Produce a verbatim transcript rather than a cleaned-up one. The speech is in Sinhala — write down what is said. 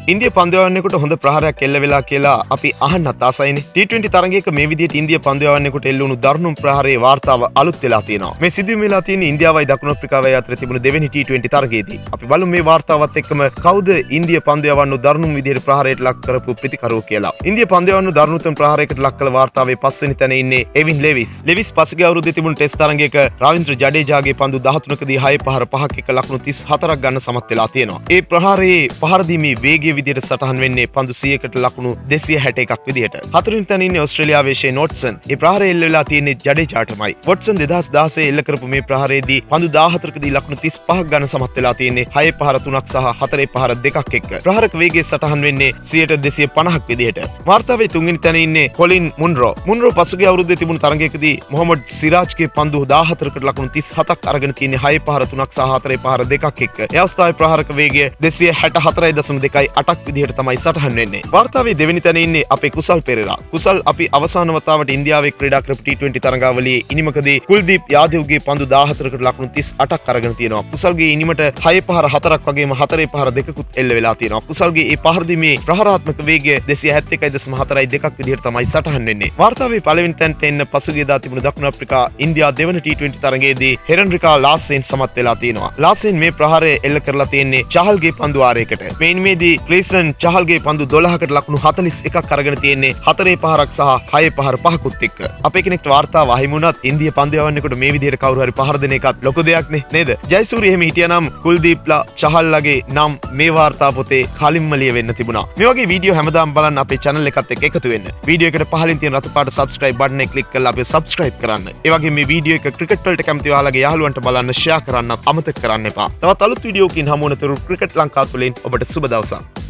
ඉන්දිය පන්දුවන්නෙකුට හොඳ ප්‍රහාරයක් එල්ල වෙලා කියලා අපි අහන්නත් ආසයිනේ. ටී ට්වෙන්ටි තරගයක මේ විදිහට ඉන්දිය පන්දුවන්නෙකුට එල්ල වුණු දරුණු ප්‍රහාරයේ වාර්තාව අලුත් වෙලා තියෙනවා. මේ සිදුවීම වෙලා තියෙන්නේ ඉන්දියාවයි දකුණු අප්‍රිකාවයි අතර තිබුණු දෙවෙනි ටී ට්වෙන්ටි තරගයේදී. අපි බලමු මේ වාර්තාවත් එක්කම කවුද ඉන්දිය පන්දුවන්ව දරුණු විදිහට ප්‍රහාරයට ලක් කරපු ප්‍රතිකරුව කියලා. ඉන්දිය පන්දුවන්ව දරුණුතම ප්‍රහාරයකට ලක් කළ වාර්තාවේ පස්වෙනි තැන ඉන්නේ එවින් ලෙවිස්. ලෙවිස් පසුගිය අවුරුද්දේ තිබුණු ටෙස්ට් තරගයක රවීන්ද්‍ර ජඩේජාගේ පන්දු දහතුනකදී හය පහර පහක් එක ලකුණු තිස් හතරක් ගන්න සමත් වෙලා තියෙනවා. ඒ ප්‍රහාරයේ පහර දීමේ වේගය විදිහට සටහන් වෙන්නේ පන්දු සීයකට ලකුණු දෙසිය හැට එකක් විදිහට. හතරවෙනි තැන ඉන්නේ ඕස්ට්‍රේලියාවේ ෂේන් වොට්සන්. ඒ ප්‍රහාරය එල්ල වෙලා තියෙන්නේ ජඩේජාටමයි. වොට්සන් දෙදහස් දහසය එල්ල කරපු මේ ප්‍රහාරයේදී පන්දු දාහතරකදී ලකුණු තිස් පහක් ගන්න සමත් වෙලා තියෙන්නේ හය පහර තුනක් සහ හතරේ පහර දෙකක් එක්ක. ප්‍රහාරක වේගය සටහන් වෙන්නේ සියයට දෙසිය පනහක් විදිහට. වාර්තාවේ තුන්වෙනි තැන ඉන්නේ කොලින් මුන්රෝ. මුන්රෝ පසුගිය අවුරුද්දේ තිබුණු තරගයකදී මොහොමඩ් සිරාජ්ගේ පන්දු දාහතරකට ලකුණු තිස් හතක් අරගෙන තියෙන්නේ හය පහර තුනක් සහ හතරේ පහර දෙකක් එක්ක. ඒ අවස්ථාවේ ප්‍රහාරක වේගය දෙසිය හැට හතරයි දශම දෙකයි අටක් විදිහට තමයි සටහන් වෙන්නේ. වාර්තාවේ දෙවෙනි තැන ඉන්නේ අපේ කුසල් පෙරේරා. කුසල් අපි අවසාන වතාවට ඉන්දියාවේ ක්‍රීඩා කරපු ටී ට්වෙන්ටි තරගාවලියේ ඉනිමකදී කුල්දීප් යාදව්ගේ පන්දු දාහතරකට ලකුණු තිස් අටක් අරගෙන තියෙනවා. කුසල්ගේ ඉනිමට හය පහර හතරක් වගේම හතරේ පහර දෙකකුත් එල්ල වෙලා තියෙනවා. කුසල්ගේ මේ පහර දීමේ ප්‍රහාරාත්මක වේගය දෙසිය හැත්තෑ එකයි දශම හතරයි දෙකක් විදිහට තමයි සටහන් වෙන්නේ. වාර්තාවේ පළවෙනි තැනට එන්න පසුගියදා තිබුණු දකුණු අප්‍රිකා ඉන්දියා දෙවන ටී ට්වෙන්ටි තරගයේදී හෙරන්රිකා ලාස්සෙන් සමත් වෙලා තියෙනවා. ලාස්සෙන් මේ ප්‍රහාරය එල්ල කරලා තියෙන්නේ චහල්ගේ පන්දු ආරයකට. මේ ඉනිමේදී ක්ලේසන් චහල්ගේ පන්දු දොළහකට ලකුණු හතළිස් එකක් අරගෙන තියෙන්නේ හතරේ පහරක් සහ හයේ පහර පහකුත් එක්ක. අපේ කෙනෙක්ට වාර්තාව අහිමි වුණත් ඉන්දිය පන්දුවන්නෙකුට මේ විදිහට කවුරු හරි පහර දෙන එකත් ලොකු දෙයක් නේ නේද? ජයසූරිය එහෙම හිටියානම් කුල්දීප්ලා චහල්ලාගේ නම් මේ වාර්තා පොතේ කලින්ම ලියවෙන්න තිබුණා. මේ වගේ වීඩියෝ හැමදාම බලන්න අපේ channel එකත් එක්ක එකතු වෙන්න. වීඩියෝ එකට පහලින් තියෙන රතු පාට subscribe button එක click කරලා අපිව subscribe කරන්න. ඒ වගේම මේ වීඩියෝ එක ක්‍රිකට් වලට කැමති ඔයාලගේ යාළුවන්ට බලන්න share කරන්න අමතක කරන්න එපා. තවත් අලුත් වීඩියෝකින් හමු වෙනතුරු ක්‍රිකට් ලංකාව තුලින් ඔබට සුබ දවසක්.